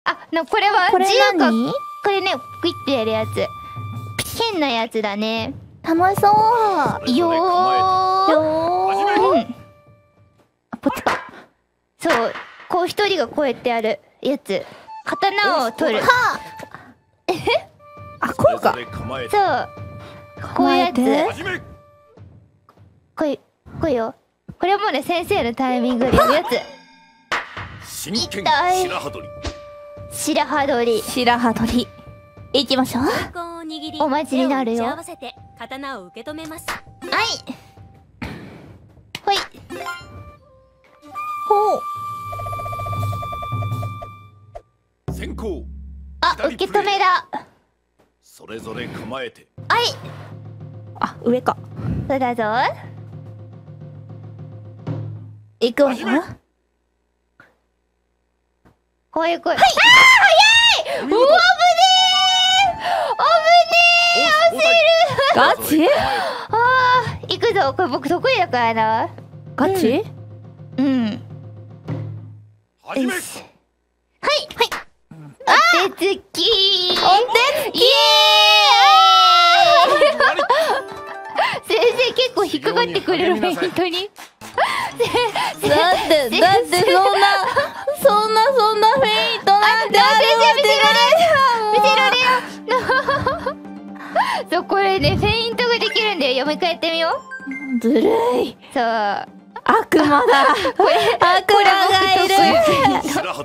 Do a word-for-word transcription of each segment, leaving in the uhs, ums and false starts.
あ、な、これはこれ自由か。 何？ これね、クイッてやるやつ。変なやつだね。 楽しそう。 よー。 よー。 うん。あ、こっちか。そう。こう一人がこうやってやるやつ。刀を取る。はえあ、こうか。 そう。こういうやつ。こういう、こうよ。これはもうね、先生のタイミングでやるやつ。痛い。白羽取り。白羽取り。 白羽取り。行きましょう。 お待ちになるよ。はい。ほい。 ほう。 先行。 あ、受け止めだ。 それぞれ構えて。 はい。 あ、上か。 そうだぞ。 行くわよ。 こういう声。はい。ああ、早い。うわ、危ねえ。危ねえ。 ガチ？ ああ、行くぞ。これ僕得意だからな。 ガチ？ うん。よし。はい。はい。お手つき。お手つき。イエーイ。先生結構引っかかってくれるフェイントに。 だってだってそんなそんなそんなフェイントなんてあるわけないよ。見せられよ。そう、これね、フェイントができるんだよ。もう一回やってみよう。ずるい。 そう。 悪魔だ。これ悪魔がいる。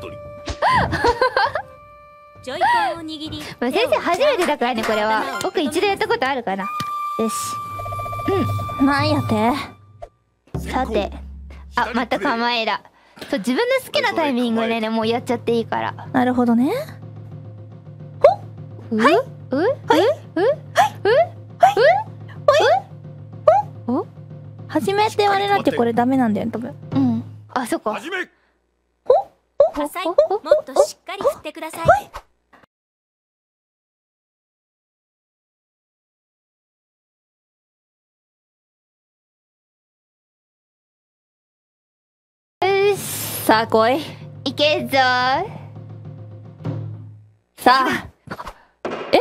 先生初めてだからね、これは。僕一度やったことあるかな。よし。 うん。なんやってさて。あ、また構えだ。そう、自分の好きなタイミングでね、もうやっちゃっていいから。 なるほどね。 ほっ。はい。う？はい。う？はい。う？はい。お？ 初めって言われなきゃこれダメなんだよ、多分。 うん。あ、そっか。 始め。 ほ？火災、もっとしっかり振ってください。 さあ来い。 いけんぞー。 さあ。え？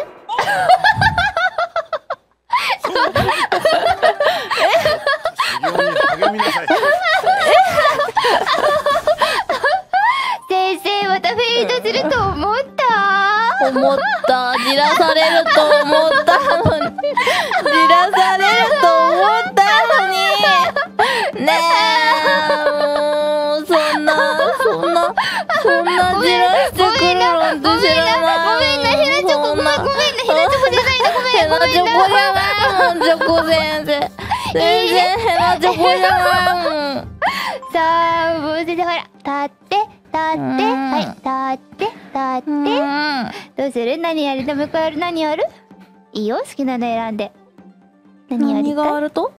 先生またフェイントすると思った思った。じらされると思ったのに。じらされると思ったのに。ねえ。そんなそんなそんなじらしてくるなんて知らない。 ごめんな、ヘナチョコ、ごめんな、ヘナチョコじゃないの、ごめん、 ヘナチョコじゃないの、チョコ先生。全然ヘナチョコじゃないの。 さあ、もう先生ほら、立って、立って、はい、立って、立って。どうする？何やる？でもう一回やる？何やる？いいよ、好きなの選んで。何やりたい？ 何があると？